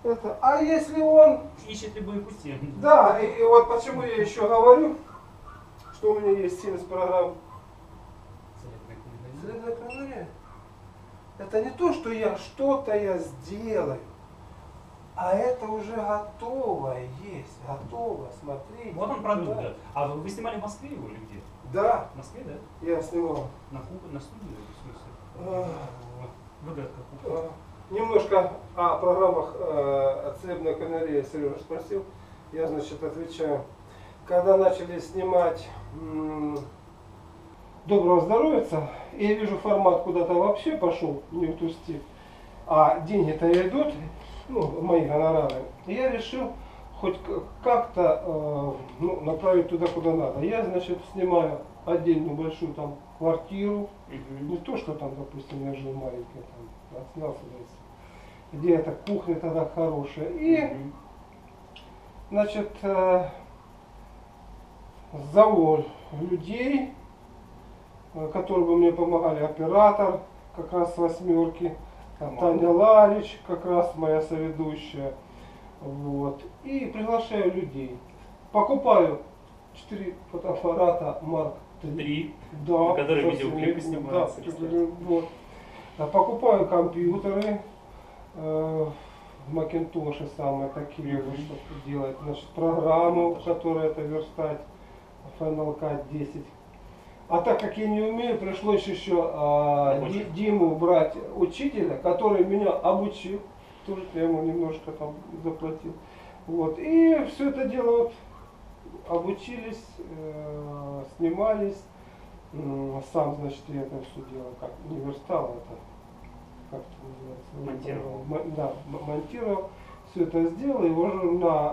Это, а если он... Ищет любые пути. Да, и вот почему я еще говорю, что у меня есть 70 программ. Целебная кулинария. Это не то, что я что-то сделаю, а это уже готовое есть, готово, смотрите. Вот он продукт, да. А вы снимали в Москве его или где? Да. В Москве, да? Я снимал. На студии, в смысле? Выгодка кухня. Немножко о программах целебной кулинарии Сережа спросил. Я, значит, отвечаю. Когда начали снимать «Доброго здоровья», я вижу, формат куда-то вообще пошел, не в ту степь, а деньги-то идут, ну, мои гонорары. И я решил хоть как-то направить туда, куда надо. Я, значит, снимаю отдельную большую там квартиру, не то, что там, допустим, я жил маленький, там, снялся, где эта кухня тогда хорошая. И, значит, зову людей, которые бы мне помогали, оператор, как раз с «Восьмерки», Таня Ларич, как раз моя соведущая. Вот. И приглашаю людей. Покупаю 4 фотоаппарата Марк 3. Да, которые видеоклипы снимаются. Да, вот. Покупаю компьютеры, Макинтоши самые такие, чтобы делать, значит, программу, которая это верстать, Final Cut 10. А так как я не умею, пришлось еще Диму брать учителя, который меня обучил. Тоже я ему немножко там заплатил. Вот. И все это дело вот, обучились, снимались. Сам, значит, я это все дело как не верстал, это как это называется? Монтировал. Да, монтировал. Все это сделал. И уже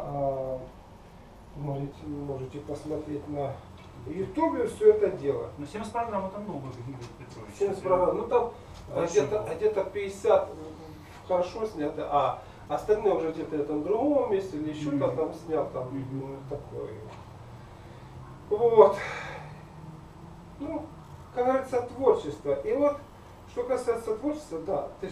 можете посмотреть на Ютубе все это дело. Ну 70 программ это много, Игорь Петрович. 70 программ. Ну там где-то 50 хорошо снято, а остальные уже где-то в этом другом месте или еще там снял, там такое. Вот. Ну, как говорится, творчество. И вот, что касается творчества, да, ты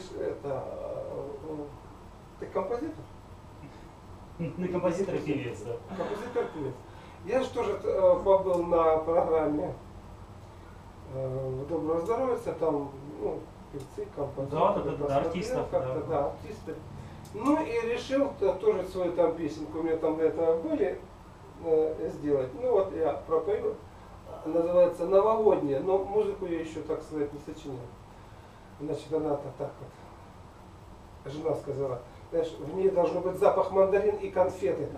композитор? Ну, композитор и певец, да. Композитор и певец. Я же тоже побыл на программе «Доброго здоровья», там, ну, певцы, композиторы, да, артистов, да, артисты. Ну и решил тоже свою там песенку, у меня там до этого были, сделать. Ну вот я пропою, называется «Новогодняя», но музыку я еще, так сказать, не сочинял. Значит, она-то так вот, жена сказала, знаешь, в ней должен быть запах мандарин и конфеты.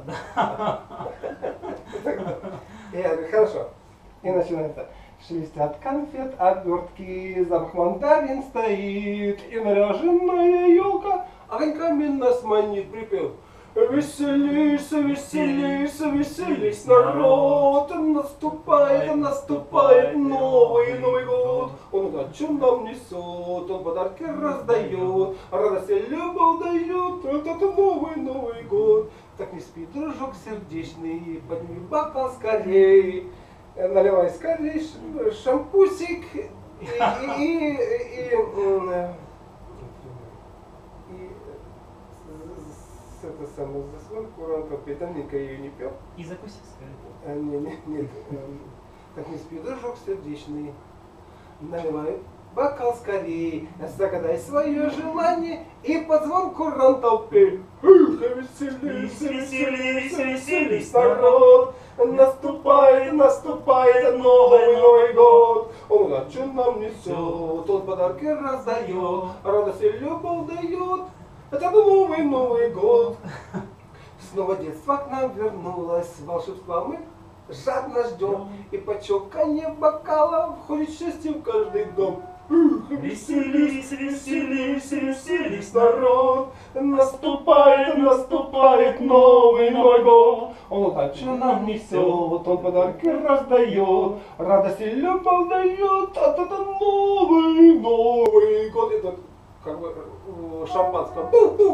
Я говорю, хорошо. И начинается. Шелестят конфет, обертки, запах мандарин стоит, и наряженная елка огоньками нас манит, припев. Веселись, веселись, веселись, народ, наступает Новый год. Он удачу нам несет, он подарки раздает, радость и любовь дает, этот Новый год. Так не спи, дружок сердечный, подними бокал скорей, наливай скорей шампусик это самое заслонку ранка, давненько я ее не пел. И закусить, скажи. Нет. Так не спи, дружок сердечный, наливай бокал скорей, загадай свое желание и под звонку ранталпей. Веселись, веселись, веселись, народ, наступает Новый год. Он удачу нам несет, он подарки раздает, радость и любовь дает. Это Новый год. Снова детство к нам вернулось, волшебства мы жадно ждем. И по чоканье бокала входит счастье в каждый дом. Веселись, веселись, веселись, народ, наступает Новый год. Он удачу нам несет, он подарки раздает, радость и любовь дает. Это Новый год. Это как бы шампанское.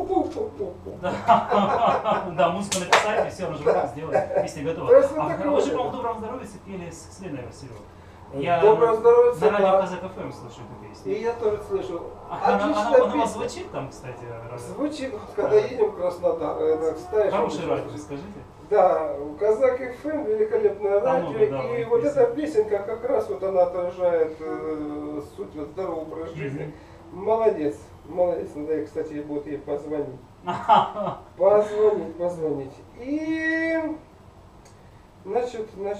Да, музыку написать, и все, уже сделать, песня готова. А вы же, по-моему, «Доброго здоровья» пели с Леной Васильевой. Я Доброго здоровья, на радио да. Казак ФМ слышу эту песню. И я тоже слышу. Она Отличная у вас песня. звучит там, кстати? радио? Звучит, когда едем в Краснодар. Это ставишь, Хороший обычно радио, слушаешь. скажите. Да, Казак ФМ, великолепное Там радио. много, да, И вот вот песен. эта песенка как раз вот она отражает суть вот здорового образа жизни. Молодец, молодец. Надо, кстати, будет ей позвонить. Позвонить. И значит, ну,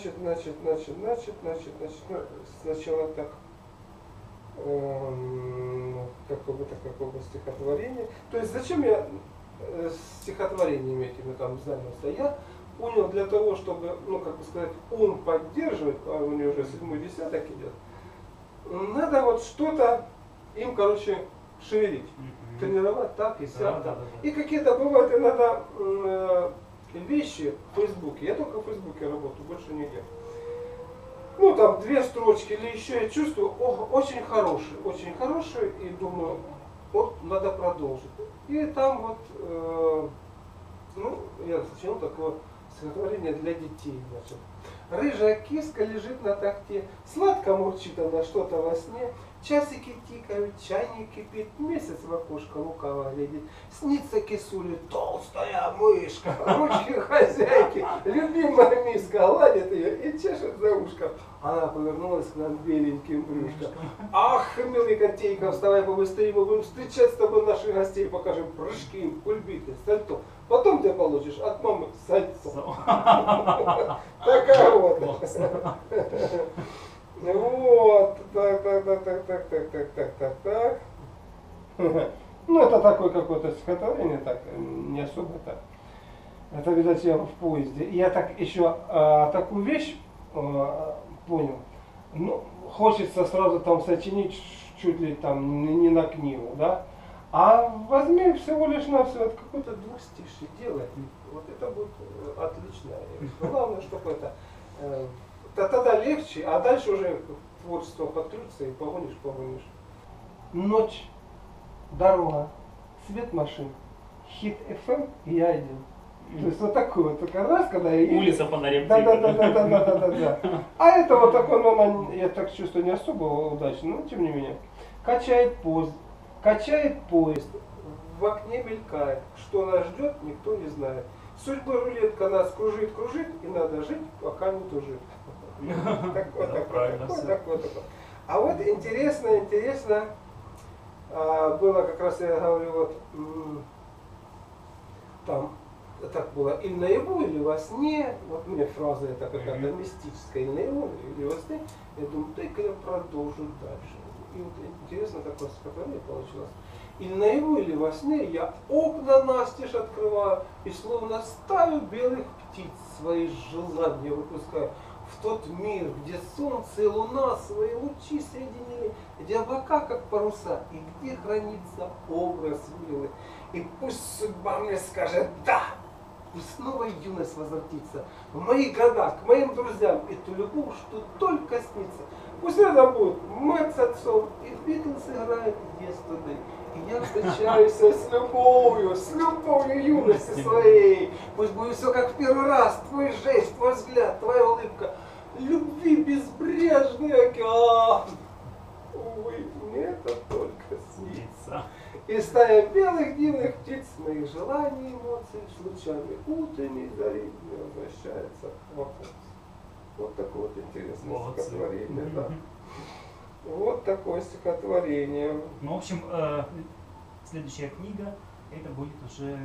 сначала так, какое бы стихотворение. То есть зачем я стихотворениями этими там занялся? Я понял, для того, чтобы, ну, как бы сказать, ум поддерживать, а у него уже 7-й десяток идет, надо вот что-то им, короче, шевелить. Тренировать так и сяк. Да. И какие-то бывают иногда вещи в Фейсбуке. Я только в Фейсбуке работаю, больше нигде. Ну там 2 строчки или еще я чувствую, очень хороший, и думаю, вот надо продолжить. И там вот, ну, я сочинил такое стихотворение для детей, значит. Рыжая киска лежит на тахте, сладко мурчит она что-то во сне, часики тикают, чайник кипит, месяц в окошко лукаво глядит, снится кисуле толстая мышка, ручки хозяйки, любимая миска гладит ее и чешет за ушком. Она повернулась к нам беленьким брюшком. Ах, милый котейка, вставай побыстрее, мы будем встречать с тобой наших гостей, покажем прыжки, кульбиты, сальто. Потом ты получишь от мамы сальцо. Такая вот. Вот. Так. Ну, это такое какое-то стихотворение, так, не особо так. Это, видать, я в поезде. И я так еще такую вещь понял. Ну, хочется сразу там сочинить чуть ли там не на книгу, да? А возьми всего лишь на все, это какой-то двухстишье делай. Вот это будет отлично. Главное, чтобы это тогда легче, а дальше уже творчество подключится и погонишь. Ночь, дорога, свет машин, хит FM и я один. То есть вот такой вот, только раз, когда я еду. Улица фонарем. Да. А это вот такой, ну, я так чувствую, не особо удачно, но тем не менее. Качает поезд, в окне мелькает, что нас ждет, никто не знает. Судьба рулетка нас кружит, и надо жить, пока не тужит. Такой. А вот интересно, было как раз, я говорю, вот там, так было, или наяву, или во сне, вот мне фраза эта какая-то мистическая, или наяву, или во сне, я думаю, дай-ка я продолжу дальше. И вот интересно такое стихотворение получилось. Или наяву, или во сне я окна настежь открываю, и словно стаю белых птиц свои желания выпускаю в тот мир, где солнце и луна свои лучи соединили, где облака как паруса, и где хранится образ милый. И пусть судьба мне скажет «да», пусть снова юность возвратится в мои года, к моим друзьям, и ту любовь, что только снится. Пусть рядом будет мать с отцом, и Битлз играет «Yesterday». И я встречаюсь с любовью юности своей. Пусть будет все как в первый раз, твой жест, твой взгляд, твоя улыбка. Любви безбрежный океан. Увы, мне это только снится. И стая белых дивных птиц, моих желаний и эмоций, с лучами утренней зари мне возвращается вопрос. Вот такое вот интересное стихотворение, да. Вот такое стихотворение. Ну, в общем, следующая книга, это будет уже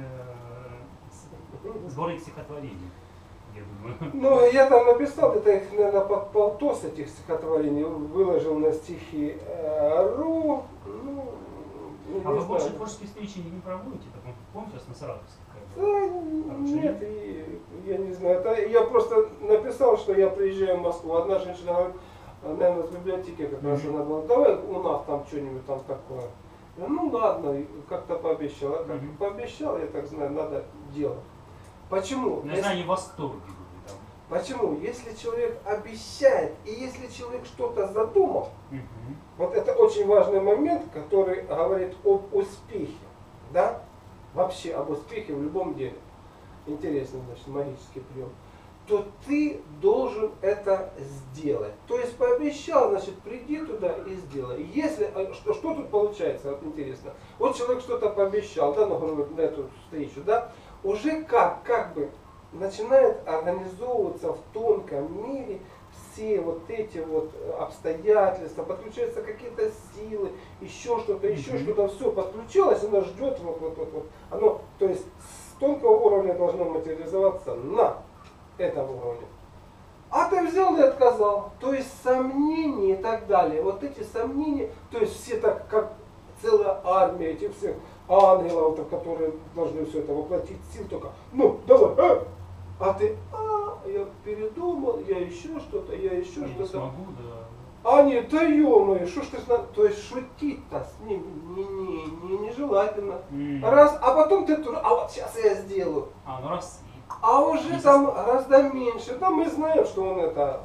сборник стихотворений, я думаю. Ну, я там написал, это их, наверное, под полтос этих стихотворений, выложил на стихи.ру. Ну, а вы больше творческие встречи не проводите? Помните, на Саратовской? Нет, я не знаю. Это я просто написал, что я приезжаю в Москву. Одна женщина говорит, наверное, с библиотеки как раз она говорила, давай у нас там что-нибудь там такое. Ну ладно, как-то пообещал. А как пообещал, я так знаю, надо делать. Почему? Я знаю, не в восторге. Почему? Если человек обещает, и если человек что-то задумал, вот это очень важный момент, который говорит об успехе. Да? Вообще об успехе в любом деле. Интересный, значит, магический прием. то ты должен это сделать. То есть пообещал, значит, приди туда и сделай. Если, что тут получается, вот интересно. Вот человек что-то пообещал, да, на эту встречу, да, уже как бы начинает организовываться в тонком мире все вот эти вот обстоятельства, подключаются какие-то силы, еще что-то, все подключилось, оно ждет, вот. Оно, то есть с тонкого уровня должно материализоваться на этом уровне. А ты взял и отказал. То есть сомнения и так далее. Вот эти сомнения, то есть все так, как целая армия этих всех ангелов, которые должны все это воплотить, сил только, ну, давай, а ты, я передумал, я еще что-то, Не смогу, да. А нет, да ё-моё, что ж ты знаешь, то есть шутить-то с ним нежелательно. Раз, а потом ты тоже, а вот сейчас я сделаю. Ну раз. А уже там гораздо меньше. Да мы знаем, что он это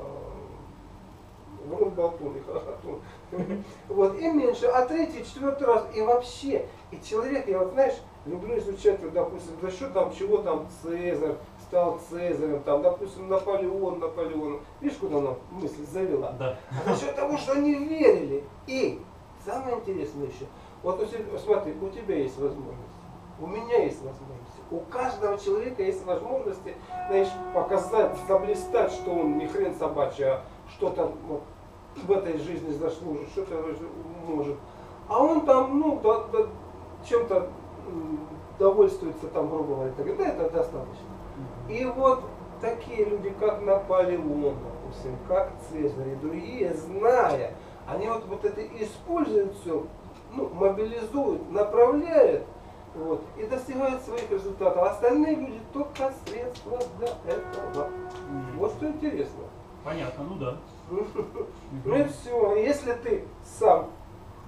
врун, болтун и хохотун. Вот, и меньше. А третий, четвертый раз. И вообще, и человек, я вот знаешь, люблю изучать, вот, допустим, за счет там чего там Цезарь стал Цезарем, там, допустим, Наполеон. Видишь, куда она мысль завела? Да. А за счет того, что они верили. И самое интересное еще, вот смотри, у тебя есть возможность. У меня есть возможности. У каждого человека есть возможности, знаешь, показать, заблистать, что он не хрен собачий, а что-то вот в этой жизни заслужит, что-то может. А он там, ну, чем-то довольствуется, там, грубо говоря, да, это достаточно. И вот такие люди, как Наполеон, допустим, как Цезарь и другие, зная, они вот это используют все, ну, мобилизуют, направляют, вот, и достигают своих результатов. А остальные люди только средства для этого. Вот что интересно. Понятно, ну да. Ну и все. Если ты сам